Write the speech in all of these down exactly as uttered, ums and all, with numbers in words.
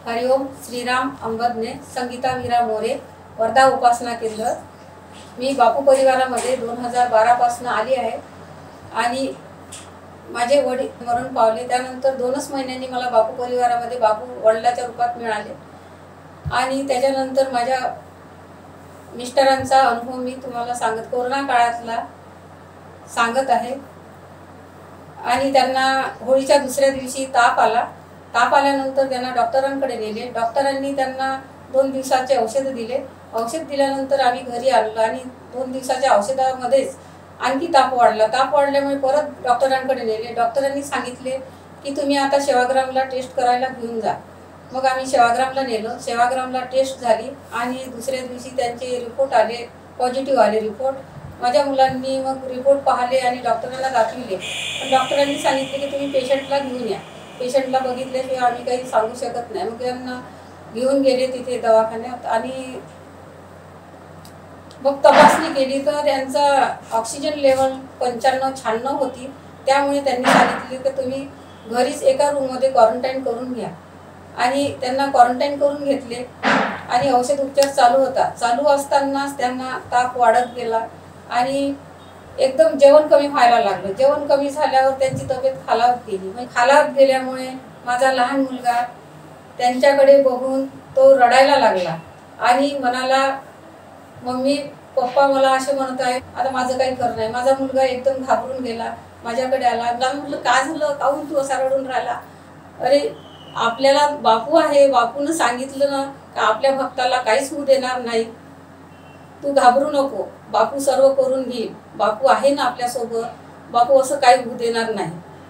हरिओम श्रीराम अंबदने संगीता वीरा मोरे वर्धा उपासना केंद्र। मी बापू परिवारामध्ये दोन हजार बारा पासून आली आहे आणि माझे वडील मरण पावले त्यानंतर दोनच महिन्यांनी मला बापू परिवारामध्ये बापू वडिलांच्या रूपात मिळाले आणि त्याच्यानंतर माझ्या मिस्टरांचा अनुभव मी तुम्हाला सांगत कोरोना काळातला सांगत आहे। आणि त्यांना होळीच्या दुसऱ्या दिवशी ताप आला। ताप आल्यानंतर त्यांना डॉक्टरांकडे नेले। डॉक्टरांनी त्यांना दोन दिवसाचे औषध दिले। औषध दिल्यानंतर आम्ही घरी आलो आणि दोन दिवसाच्या औषधामध्येच आणखी ताप वाढला। ताप वाढल्यामुळे परत डॉक्टरांकडे नेले। डॉक्टरांनी सांगितले की तुम्ही आता सेवाग्रामला टेस्ट करायला घेऊन जा। मग आम्ही सेवाग्रामला नेलो। सेवाग्रामला टेस्ट झाली आणि दुसऱ्या दिवशी त्यांचे रिपोर्ट आले, पॉझिटिव्ह आले रिपोर्ट। माझ्या मुलांनी मग रिपोर्ट पाहिले आणि डॉक्टरांना दाखविले। पण डॉक्टरांनी सांगितले की तुम्ही पेशंटला घेऊन या। पेशंटला बघितल्याशिवाय आम्ही काही सांगू शकत नाही। मग त्यांना घेऊन गेले तिथे दवाखान्यात आणि मग तपासणी केली तर त्यांचा ऑक्सिजन लेवल पंच्याण्णव शहाण्णव होती। त्यामुळे त्यांनी सांगितले की तुम्ही घरीच एका रूममध्ये क्वारंटाईन करून घ्या आणि त्यांना क्वारंटाईन करून घेतले आणि औषध उपचार चालू होता। चालू असतानाच त्यांना ताप वाढत गेला आणि एकदम जेवण कमी व्हायला लागलं। जेवण कमी झाल्यावर त्यांची तब्येत खालावत गेली। मग खालावत गेल्यामुळे माझा लहान मुलगा त्यांच्याकडे बघून तो रडायला लागला आणि म्हणाला मम्मी पप्पा मला असे म्हणत आहे, आता माझं काही खरं नाही। माझा मुलगा एकदम घाबरून गेला, माझ्याकडे आला। मला म्हटलं काय झालं, काहून तू असा रडून राहिला? अरे आपल्याला बापू आहे, बापून सांगितलं ना का आपल्या भक्ताला काहीच होऊ देणार नाही, तू घाबरू नको, बापू सर्व करून घेईल, बापू आहे ना आपल्यासोबत, बापू असं काही होऊ देणार नाही,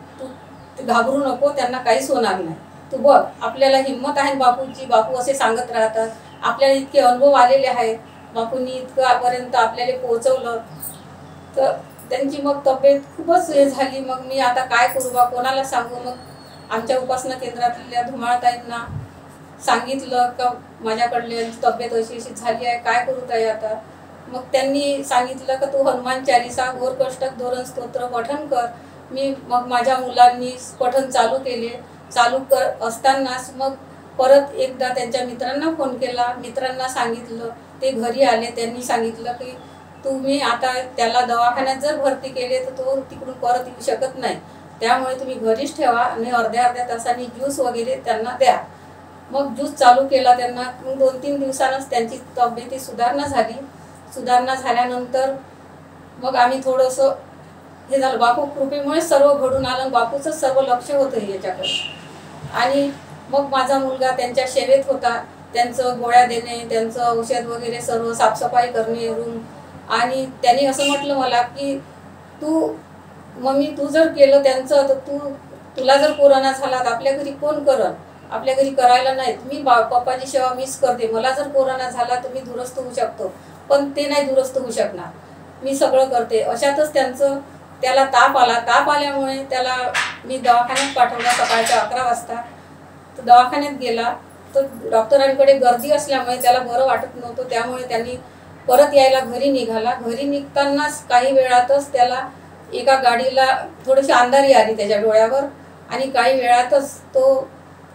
तू घाबरू नको, त्यांना काहीच होणार नाही, तू बघ। आपल्याला हिंमत आहे बापूची, बापू असे सांगत राहतात, आपल्याला इतके अनुभव आलेले आहेत, बापूंनी इतकंपर्यंत आपल्याला पोहोचवलं। तर त्यांची मग तब्येत खूपच हे झाली। मग मी आता काय करू बा, कोणाला सांगू? मग आमच्या उपासना केंद्रातल्या धुमाळताईंना सांगितलं का माझ्याकडली तब्येत अशी अशी झाली आहे, काय करू ताई आता? मग त्यांनी सांगितलं का तू हनुमान चालीसा घोरकष्टक धोरण स्तोत्र पठण कर। मी मग माझ्या मुलांनी पठण चालू केले। चालू कर असतानाच मग परत एकदा त्यांच्या मित्रांना फोन केला, मित्रांना सांगितलं, ते घरी आले। त्यांनी सांगितलं की तुम्ही आता त्याला दवाखान्यात जर भरती केले तर तो तिकडून परत येऊ शकत नाही, त्यामुळे तुम्ही घरीच ठेवा आणि अर्ध्या अर्ध्या तासांनी ज्यूस वगैरे त्यांना द्या। मग ज्यूस चालू केला त्यांना। मग दोन तीन दिवसांनाच त्यांची तब्येती सुधारणा झाली। सुधारणा झाल्यानंतर मग आम्ही थोडंसं हे झालं, बापू कृपेमुळे सर्व घडून आलं, बापूचं सर्व लक्ष होतं याच्याकडे। आणि मग माझा मुलगा त्यांच्या सेवेत होता, त्यांचं गोळ्या देणे, त्यांचं औषध वगैरे सर्व साफसफाई करणे रूम। आणि त्यांनी असं म्हटलं मला की तू मम्मी तू जर केलं त्यांचं तर तू तुला जर कोरोना झाला तर आपल्या घरी कोण करल? आपल्या घरी करायला नाहीत, मी पप्पाची सेवा मिस करते, मला जर कोरोना झाला तर मी दुरुस्त होऊ शकतो, पण ते नाही दुरुस्त होऊ शकणार, मी सगळं करते। अशातच त्यांचं त्याला ताप आला। ताप आल्यामुळे त्याला मी दवाखान्यात पाठवला सकाळच्या अकरा वाजता। तर दवाखान्यात गेला तर डॉक्टरांकडे गर्दी असल्यामुळे त्याला बरं वाटत नव्हतं, त्यामुळे त्यांनी परत यायला घरी निघाला। घरी निघतानाच काही वेळातच त्याला एका गाडीला थोडीशी अंधारी आली त्याच्या डोळ्यावर आणि काही वेळातच तो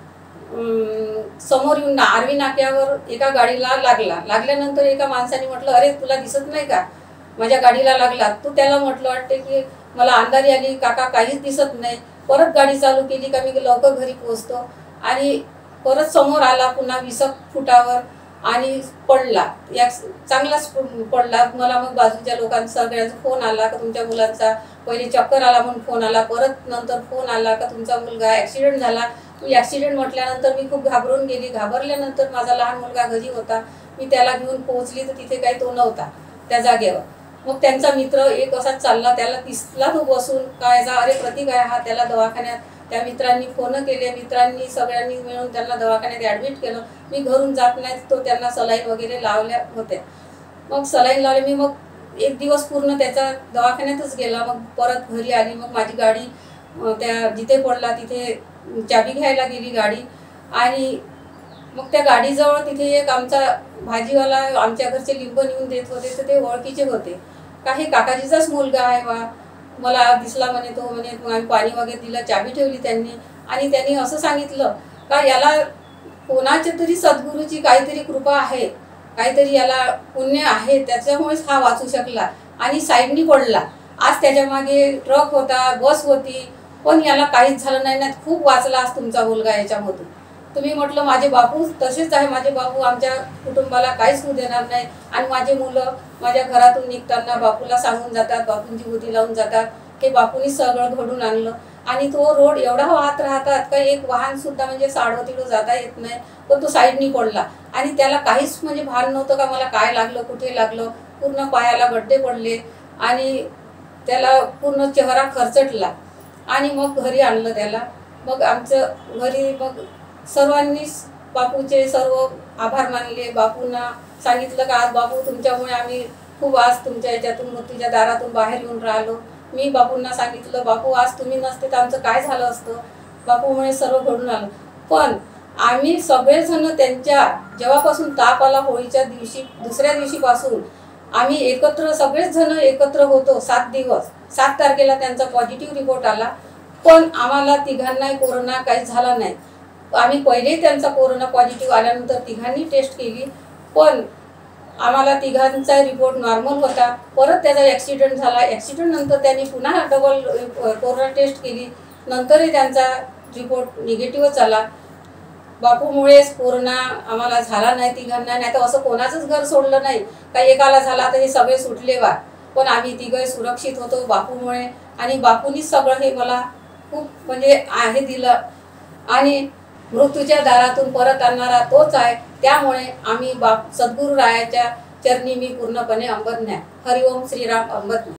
समोर येऊन आरवी नाक्यावर एका गाडीला लागला। लागल्यानंतर एका माणसाने म्हटलं अरे तुला दिसत नाही का, माझ्या गाडीला लागला। तू त्याला म्हटलं वाटते की मला अंधारी आली काका, काहीच दिसत नाही। परत गाडी चालू केली का मी लवकर घरी पोहोचतो आणि परत समोर आला पुन्हा वीस फुटावर आणि पडला, या चांगलाच पडला। मला मग बाजूच्या लोकांचा सगळ्यांचा फोन आला का तुमच्या मुलाचा पहिले चक्कर आला म्हणून फोन आला, परत नंतर फोन आला का तुमचा मुलगा ॲक्सिडेंट झाला। मी ॲक्सिडेंट म्हटल्यानंतर मी खूप घाबरून गेली। घाबरल्यानंतर माझा लहान मुलगा घरी होता, मी त्याला घेऊन पोहोचली तर तिथे काही तो नव्हता त्या जागेवर। मग त्यांचा मित्र एक असाच चालला, त्याला दिसला तो बसून काय जा अरे प्रतीक आहे हा, त्याला दवाखान्यात त्या मित्रांनी फोन केले, मित्रांनी सगळ्यांनी मिळून त्यांना दवाखान्यात ॲडमिट केलं। मी घरून जात नाही तो त्यांना सलाईन वगैरे लावल्या होत्या। मग सलाईन लावले मी, मग एक दिवस पूर्ण त्याचा दवाखान्यातच गेला। मग परत घरी आली, मग माझी गाडी त्या जिथे पडला तिथे चाबी घ्यायला गेली गाडी आणि मग त्या गाडीजवळ तिथे एक आमचा भाजीवाला आमच्या घरचे लिंब नेऊन देत होते, तर ते ओळखीचे होते, काही काकाजीचाच मुलगा आहे बा, मला दिसला म्हणे तो म्हणे। मग आम्ही पाणी वगैरे दिलं, चाबी ठेवली त्यांनी आणि त्यांनी असं सांगितलं का याला कोणाच्या तरी सद्गुरूची काहीतरी कृपा आहे, काहीतरी याला पुण्य आहे, त्याच्यामुळेच हा वाचू शकला आणि साईडनी पडला. आज त्याच्या मागे ट्रक होता, बस होती, पण याला काहीच झालं नाही. ना खूप वाचला आज तुमचा मुलगा याच्यामधून. तुम्ही म्हटलं माझे बापू तसेच आहे, माझे बापू आमच्या कुटुंबाला काहीच होऊ देणार नाही. आणि माझे मुलं माझ्या घरातून निघताना बापूला सांगून जातात, बापूंची बुद्धी लावून जातात की बापूंनी सगळं घडून आणलं. आणि तो रोड एवढा वाहत राहतात का एक वाहन सुद्धा म्हणजे साडो तिडो जाता येत नाही, पण तो साईडनी पडला. आणि त्याला काहीच म्हणजे भान नव्हतं का मला काय लागलं, कुठे लागलं. पूर्ण पायाला गड्डे पडले आणि त्याला पूर्ण चेहरा खरचटला. आणि मग घरी आणलं त्याला. मग आमचं घरी मग सर्वांनीच बापूचे सर्व आभार मानले. बापूंना सांगितलं का आज बापू तुमच्यामुळे आम्ही खूप आज तुमच्या याच्यातून मृत्यूच्या दारातून बाहेर येऊन राहिलो. मी बापूंना सांगितलं बापू आज तुम्ही नसते तर आमचं काय झालं असतं. बापूमुळे सर्व घडून आलं. पण आम्ही सगळेजण त्यांच्या जेव्हापासून ताप आला होळीच्या दिवशी दुसऱ्या दिवशीपासून आम्ही एकत्र सगळेच जण एकत्र होतो. सात दिवस सात तारखेला त्यांचा पॉझिटिव्ह रिपोर्ट आला, पण आम्हाला तिघांना कोरोना काही झाला नाही. आम्ही पहिलेही त्यांचा कोरोना पॉझिटिव्ह आल्यानंतर तिघांनी टेस्ट केली, पण आम्हाला तिघांचा रिपोर्ट नॉर्मल होता. परत त्याचा ॲक्सिडेंट झाला. ॲक्सिडेंट नंतर त्यांनी पुन्हा डबल कोरोना टेस्ट केली, नंतरही त्यांचा रिपोर्ट निगेटिव्हच आला. बापूमुळेच कोरोना आम्हाला झाला नाही तिघांना. नाही तर असं कोणाचंच घर सोडलं नाही का एकाला झाला तर हे सगळे सुटले वा. पण आम्ही तिघे सुरक्षित होतो बापूमुळे. आणि बापूंनीच सगळं हे मला खूप म्हणजे आहे दिलं. आणि मृत्यूच्या दारातून परत आणणारा तोच आहे. त्यामुळे आम्ही बाप सद्गुरू रायाच्या चरणी मी पूर्णपणे अंबज्ञ आहे. हरिओम श्रीराम अंबज्ञ.